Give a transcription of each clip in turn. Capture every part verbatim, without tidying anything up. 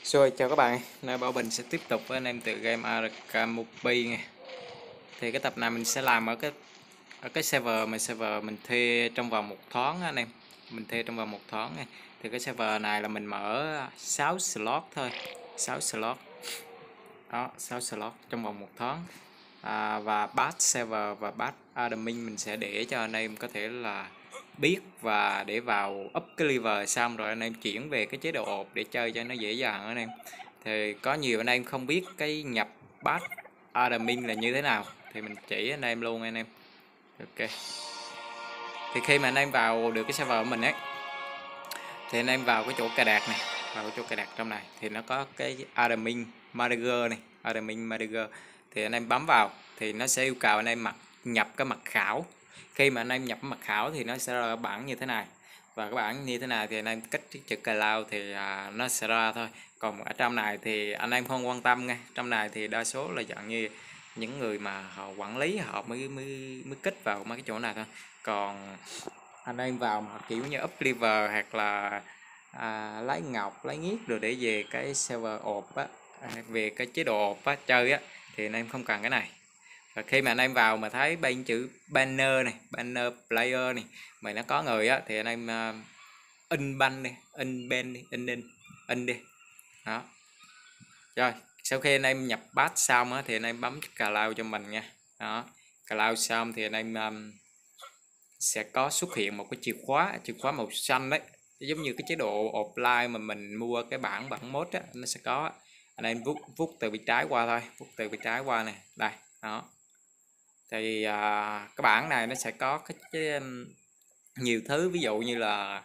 Rồi chào các bạn, nay Bảo Bình sẽ tiếp tục với anh em tựa game Arcamopi nha. Thì cái tập này mình sẽ làm ở cái ở cái server mà server mình thuê trong vòng một tháng á anh em. Mình thuê trong vòng một tháng nha. Thì cái server này là mình mở sáu slot thôi, sáu slot. Đó, sáu slot trong vòng một tháng. À, và batch server và batch admin mình sẽ để cho anh em có thể là biết và để vào up cái lever xong rồi anh em chuyển về cái chế độ ộp để chơi cho nó dễ dàng anh em. Thì có nhiều anh em không biết cái nhập batch admin là như thế nào thì mình chỉ anh em luôn anh em. Ok. Thì khi mà anh em vào được cái server của mình ấy thì anh em vào cái chỗ cài đặt này, vào cái chỗ cài đặt trong này thì nó có cái admin manager này, admin manager thì anh em bấm vào thì nó sẽ yêu cầu anh em mặc nhập cái mật khẩu. Khi mà anh em nhập mật khẩu thì nó sẽ ra bảng như thế này, và cái bảng như thế này thì anh em kích chữ cloud thì à, nó sẽ ra thôi. Còn ở trong này thì anh em không quan tâm nha, trong này thì đa số là dạng như những người mà họ quản lý họ mới mới mới kích vào mấy cái chỗ này thôi. Còn anh em vào mà kiểu như up lever hoặc là à, lấy ngọc lấy nghiết rồi để về cái server ộp á, về cái chế độ ộp á chơi á thì anh em không cần cái này. Và khi mà anh em vào mà thấy bên chữ banner này, banner player này mà nó có người á thì anh em uh, in ban đi, in bên đi, in in in đi. Đó. Rồi, sau khi anh em nhập batch xong á thì anh em bấm cloud cho mình nha. Đó. Cloud xong thì anh em um, sẽ có xuất hiện một cái chìa khóa, chìa khóa màu xanh đấy, giống như cái chế độ offline mà mình mua cái bản bản mode á, nó sẽ có. Anh em vuốt vuốt từ bên trái qua thôi, vuốt từ bên trái qua này, đây, đó. Thì à, cái bản này nó sẽ có cái, cái nhiều thứ, ví dụ như là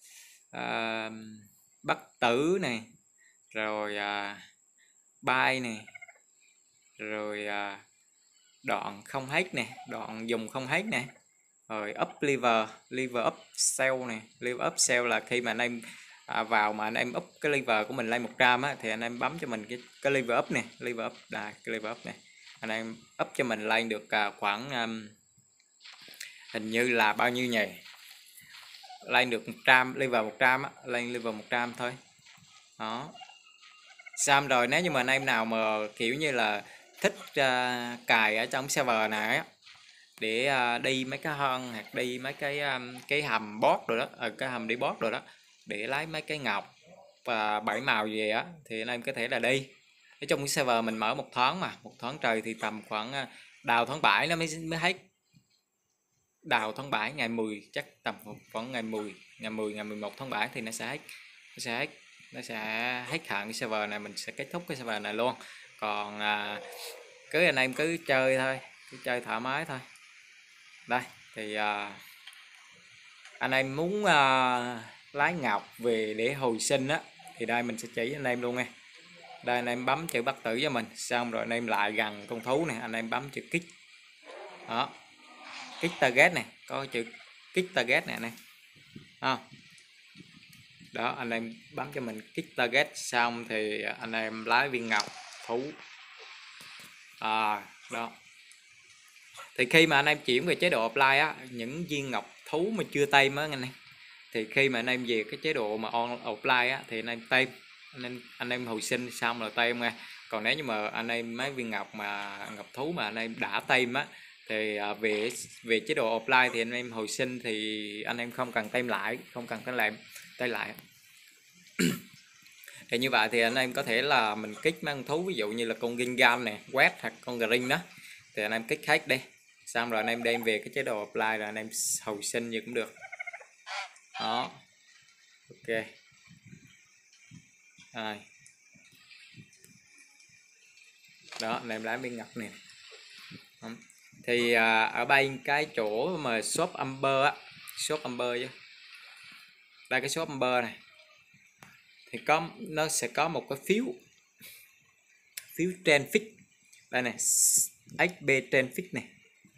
à, bất tử này, rồi à, bay này, rồi à, đoạn không hết nè, đoạn dùng không hết nè, rồi up lever, lever up sell này, lever up sell là khi mà anh em à, vào mà anh em up cái lever của mình lên một trăm á thì anh em bấm cho mình cái cái lever up nè, lever up là cái lever up này, anh em up cho mình lên được à, khoảng um, hình như là bao nhiêu nhỉ, lên được một trăm, level một trăm á, lên level một trăm thôi. Đó. Xong rồi nếu như mà anh em nào mà kiểu như là thích uh, cài ở trong server này á để uh, đi mấy cái hòn hoặc đi mấy cái um, cái hầm boss rồi đó, ở uh, cái hầm đi boss rồi đó để lấy mấy cái ngọc và bảy màu về á thì anh em có thể là đi. Ở trong cái server mình mở một tháng mà, một tháng trời thì tầm khoảng uh, đào tháng bảy nó mới mới hết. Đào tháng bảy ngày mười, chắc tầm khoảng ngày mười, ngày mười, ngày mười một tháng bảy thì nó sẽ hết. Nó sẽ hết, nó sẽ hết hạn cái server này, mình sẽ kết thúc cái server này luôn. Còn à, cứ anh em cứ chơi thôi, cứ chơi thoải mái thôi. Đây thì à, anh em muốn à, lấy ngọc về để hồi sinh á thì đây mình sẽ chỉ anh em luôn nha. Đây anh em bấm chữ bắt tử cho mình, xong rồi anh em lại gần con thú này, anh em bấm chữ kích. Đó. Kích target này, có chữ kích target này này. À. Đó, anh em bấm cho mình kích target xong thì anh em lái viên ngọc thú. À, đó. Thì khi mà anh em chuyển về chế độ offline á, những viên ngọc thú mà chưa tay mới anh em, thì khi mà anh em về cái chế độ mà on offline á thì anh em tay, anh em anh em hồi sinh xong rồi tay em nha. Còn nếu như mà anh em mấy viên ngọc mà ngọc thú mà anh em đã tay á thì về về chế độ offline thì anh em hồi sinh thì anh em không cần tay lại, không cần cái làm tay lại. Thì như vậy thì anh em có thể là mình kích mấy con thú, ví dụ như là con Gingan nè, quét hoặc con Green đó thì anh em kích hết đi, xong rồi anh em đem về cái chế độ apply rồi anh em hồi sinh như cũng được. Đó. Ok. Rồi. Đó, anh em lấy viên ngọc nè. Thì à, ở bên cái chỗ mà shop Amber á, shop Amber chứ. Đây cái shop Amber này thì có nó sẽ có một cái phiếu phiếu trend fix đây này, ích bê trend fix này.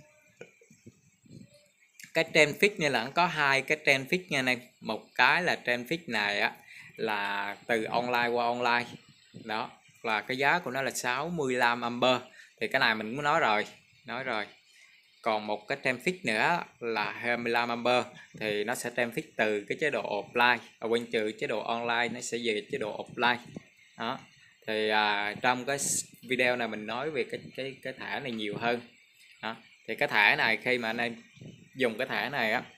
Cái trend fix này là nó có hai cái trend fix nha anh em. Một cái là trend fix này á là từ online qua online. Đó, là cái giá của nó là sáu mươi lăm Amber. Thì cái này mình cũng nói rồi, nói rồi. Còn một cái trend fix nữa là hai mươi lăm Amber thì nó sẽ trend fix từ cái chế độ offline, ở bên trừ chế độ online nó sẽ về chế độ offline. Đó thì à, trong cái video này mình nói về cái cái cái thẻ này nhiều hơn. Đó. Thì cái thẻ này khi mà anh em dùng cái thẻ này á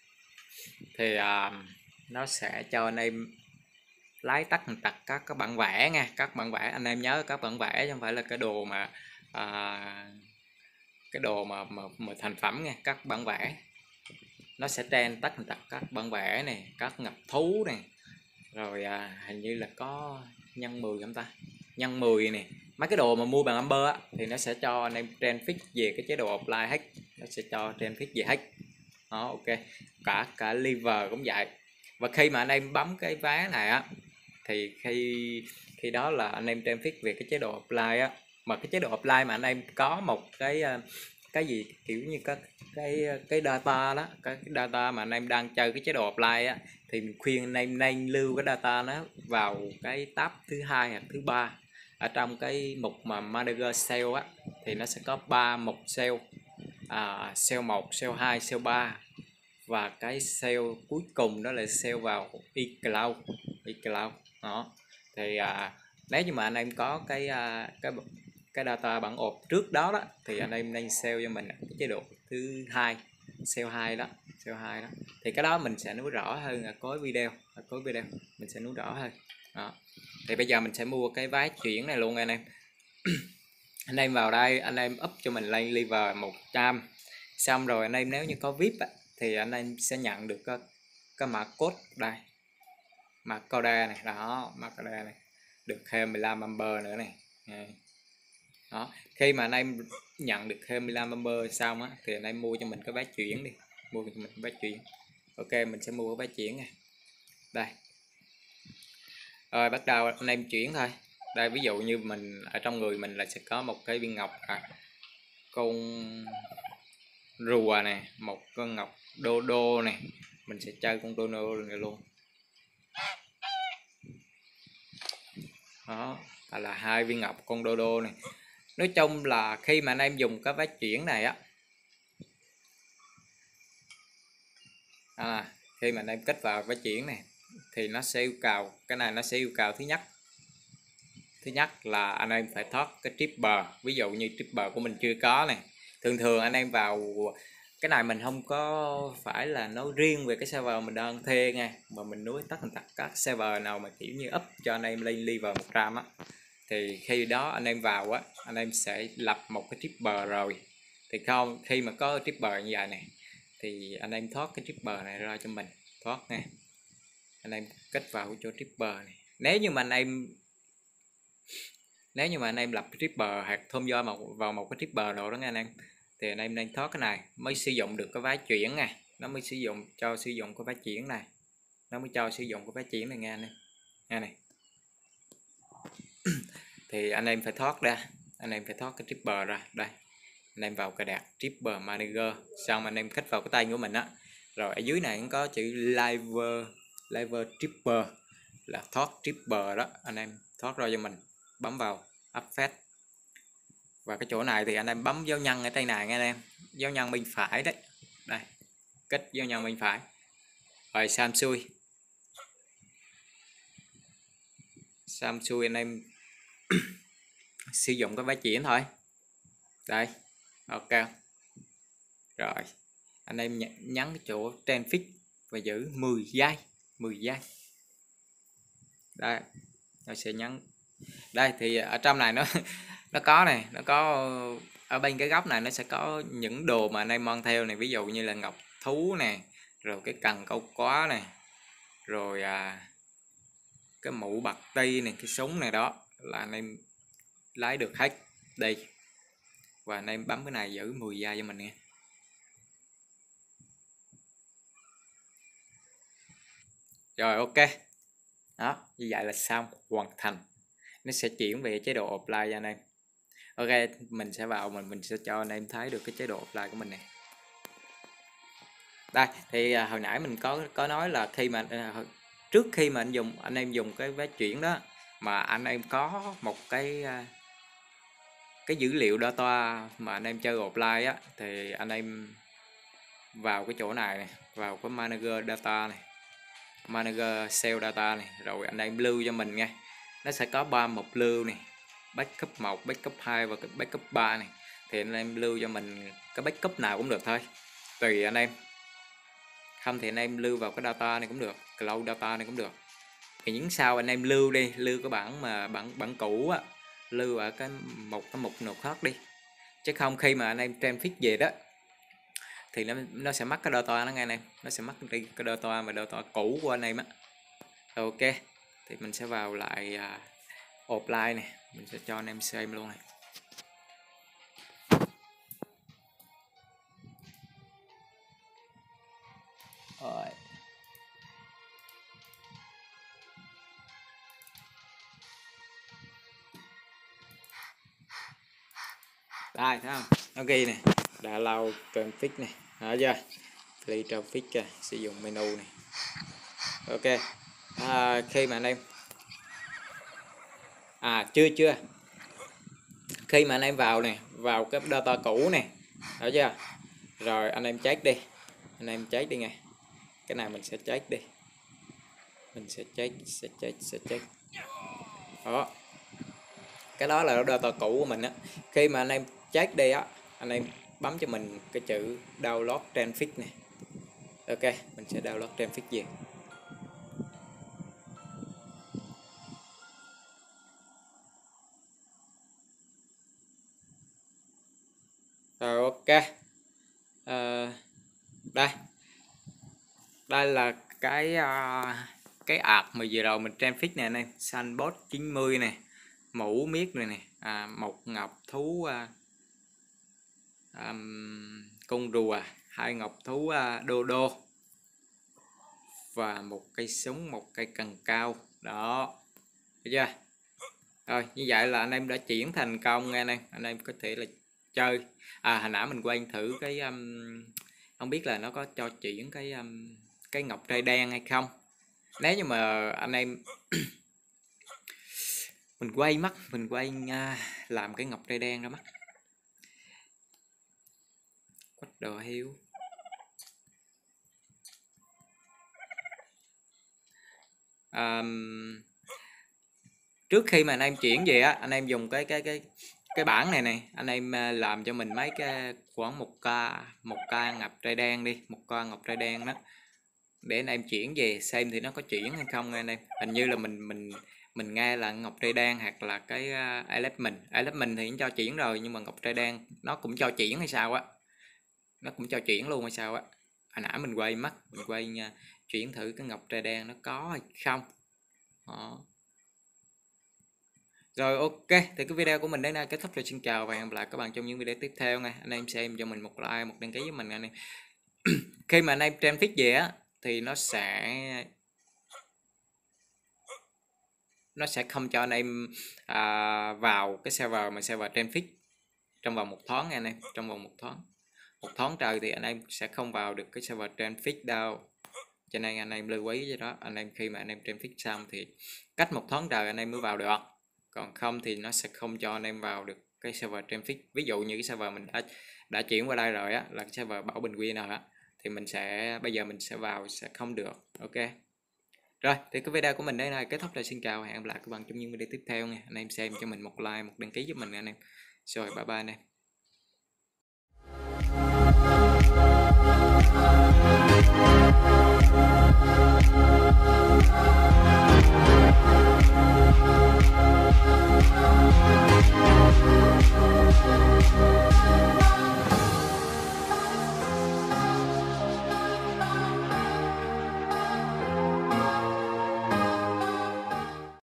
thì à, nó sẽ cho anh em lái tắt tắt các các bản vẽ nha, các bản vẽ anh em nhớ các bản vẽ chứ không phải là cái đồ mà à, cái đồ mà, mà mà thành phẩm nha, các bản vẽ nó sẽ trên tắt tắt các bản vẽ này, các ngập thú này, rồi à, hình như là có nhân mười không ta, nhân mười này, mấy cái đồ mà mua bằng Amber á thì nó sẽ cho anh em trên fix về cái chế độ apply hết, nó sẽ cho trên fix về hết. Đó, ok. Cả cả liver cũng vậy. Và khi mà anh em bấm cái vá này á thì khi khi đó là anh em trên fix về cái chế độ apply á, mà cái chế độ apply mà anh em có một cái cái gì kiểu như các cái cái data đó, cái data mà anh em đang chơi cái chế độ apply á thì mình khuyên anh em nên lưu cái data nó vào cái tab thứ hai hoặc thứ ba ở trong cái mục mà manager sale á, thì nó sẽ có ba mục sale, à, sale một, sale hai, sale ba, và cái sale cuối cùng đó là sale vào iCloud, iCloud. Đó thì à, nếu như mà anh em có cái à, cái cái data bản ộp trước đó đó thì anh em nên sale cho mình cái chế độ thứ hai, sale hai đó, sale hai đó. Thì cái đó mình sẽ nói rõ hơn ở cuối video, ở cuối video mình sẽ nói rõ hơn. Đó. Thì bây giờ mình sẽ mua cái vái chuyển này luôn anh em. Anh em vào đây, anh em up cho mình lên liver một trăm, xong rồi anh em nếu như có vê i pê á, thì anh em sẽ nhận được cái, cái mã code đây, mã code này, đó, mã code này được thêm mười lăm Amber nữa này. Đó, khi mà anh em nhận được thêm mười lăm Amber xong á thì anh em mua cho mình cái vái chuyển đi, mua cho mình cái vái chuyển. Ok, mình sẽ mua cái vái chuyển này đây. Rồi bắt đầu anh em chuyển thôi. Đây ví dụ như mình ở trong người mình là sẽ có một cái viên ngọc à, con rùa này, một con ngọc đô đô này, mình sẽ chơi con đô đô này luôn. Đó là hai viên ngọc con đô đô này. Nói chung là khi mà anh em dùng cái vái chuyển này á, à, khi mà anh em kết vào vái chuyển này thì nó sẽ yêu cầu, cái này nó sẽ yêu cầu thứ nhất thứ nhất là anh em phải thoát cái tripper. Ví dụ như tripper của mình chưa có này, thường thường anh em vào cái này mình không có phải là nói riêng về cái server mình đang thuê nha, mà mình nói tất cả các server nào mà kiểu như up cho anh em lên level một trăm á, thì khi đó anh em vào á, anh em sẽ lập một cái tripper rồi. Thì không, khi mà có tripper như vậy này thì anh em thoát cái tripper này ra cho mình, thoát nha, anh em kết vào cái chỗ tripper này. Nếu như mà anh em nếu như mà anh em lập tripper hoặc thông do một vào một cái tripper nào đó nha anh em, thì anh em nên thoát cái này mới sử dụng được cái vái chuyển này, nó mới sử dụng cho sử dụng cái vái chuyển này, nó mới cho sử dụng cái vái chuyển này nha anh em, nghe này. Thì anh em phải thoát ra, anh em phải thoát cái tripper ra đây, anh em vào cài đặt tripper manager, xong anh em kích vào cái tay của mình á, rồi ở dưới này cũng có chữ live live tripper là thoát tripper đó, anh em thoát ra cho mình, bấm vào upfet. Và cái chỗ này thì anh em bấm dấu nhân ở trên này nghe anh em, dấu nhân bên phải đấy, đây kích dấu nhân bên phải rồi Samsung Samsung anh em sử dụng cái vái chuyển thôi đây. Ok rồi anh em nhấn cái chỗ trên fix và giữ mười giây, mười giây đây, nó sẽ nhấn đây. Thì ở trong này nó nó có này, nó có ở bên cái góc này nó sẽ có những đồ mà anh em mang theo này, ví dụ như là ngọc thú nè, rồi cái cần câu quá này, rồi à, cái mũ bạc ti này, cái súng này, đó là anh em lấy được hết đây. Và anh em bấm cái này giữ mười giây cho mình nha. Rồi ok, đó như vậy là xong, hoàn thành. Nó sẽ chuyển về chế độ apply cho anh em. Ok, mình sẽ vào mình mình sẽ cho anh em thấy được cái chế độ apply của mình này. Đây thì à, hồi nãy mình có có nói là khi mà à, trước khi mà anh dùng anh em dùng cái vái chuyển đó mà anh em có một cái à, cái dữ liệu data mà anh em chơi apply á, thì anh em vào cái chỗ này này, vào cái manager data này, manager sale data này, rồi anh em lưu cho mình nha, nó sẽ có ba mục lưu này, backup một, backup hai và backup ba này. Thì anh em lưu cho mình cái backup nào cũng được thôi, tùy anh em. Không thì anh em lưu vào cái data này cũng được, cloud data này cũng được. Thì những sau anh em lưu đi, lưu cái bản mà bản bản cũ á, lưu ở cái một cái mục nào khác đi. Chứ không khi mà anh em transfix về đó thì nó nó sẽ mất cái data nó nghe anh em, nó sẽ mất đi cái data mà data cũ của anh em á. Ok, thì mình sẽ vào lại uh, offline này, mình sẽ cho anh em xem luôn này. Rồi. Đây thấy không? Nó ghi này, đã lâu traffic này, thấy chưa? Free traffic kìa, sử dụng menu này. Ok. À, khi mà anh em À chưa chưa. Khi mà anh em vào này, vào cái data cũ này, thấy chưa? Rồi anh em check đi. Anh em check đi nghe. Cái này mình sẽ check đi. Mình sẽ check, sẽ check, sẽ check. Đó. Cái đó là data cũ của mình á. Khi mà anh em check đi á, anh em bấm cho mình cái chữ download transfix này. Ok, mình sẽ download transfix về. Rồi ok. À, đây. Đây là cái uh, cái ạc mà vừa đầu mình transfix nè anh em, Sunbot chín mươi này, mũ miết này nè, à, một ngọc thú uh, um, con rùa, hai ngọc thú uh, đô đô và một cây súng, một cây cần cao. Đó. Thấy chưa? Rồi, như vậy là anh em đã chuyển thành công nghe anh em. Anh em có thể là chơi. À hồi nãy mình quay thử cái um, không biết là nó có cho chuyển cái um, cái ngọc trai đen hay không. Nếu như mà anh em mình quay mắt, mình quay uh, làm cái ngọc trai đen ra mắt. Quách đồ hiếu. Um, trước khi mà anh em chuyển về á, anh em dùng cái cái cái cái bảng này này, anh em làm cho mình mấy cái khoảng một ca một ca ngọc trai đen đi, một ca ngọc trai đen đó, để anh em chuyển về xem thì nó có chuyển hay không anh em. Hình như là mình mình mình nghe là ngọc trai đen hoặc là cái uh, element element thì nó cho chuyển rồi, nhưng mà ngọc trai đen nó cũng cho chuyển hay sao á, nó cũng cho chuyển luôn hay sao á. Hồi nãy mình quay mắt, mình quay nha, chuyển thử cái ngọc trai đen nó có hay không. Đó. Rồi ok, thì cái video của mình đến đây kết thúc rồi. Xin chào và hẹn gặp lại các bạn trong những video tiếp theo nha. Anh em xem cho mình một like, một đăng ký với mình anh em. Khi mà anh em transfix về á thì nó sẽ nó sẽ không cho anh em à, vào cái server mà server transfix trong vòng một tháng nha anh em, trong vòng một tháng. Một tháng trời thì anh em sẽ không vào được cái server transfix đâu. Cho nên anh em lưu ý với đó, anh em khi mà anh em transfix xong thì cách một tháng trời anh em mới vào được. Còn không thì nó sẽ không cho anh em vào được cái server transfix. Ví dụ như cái server mình đã đã chuyển qua đây rồi á, là cái server Bảo Bình Winner á, thì mình sẽ bây giờ mình sẽ vào sẽ không được. Ok. Rồi, thì cái video của mình đây là kết thúc rồi. Xin chào và hẹn gặp lại các bạn trong những video tiếp theo nha. Anh em xem cho mình một like, một đăng ký giúp mình anh em. Rồi, bye bye anh em.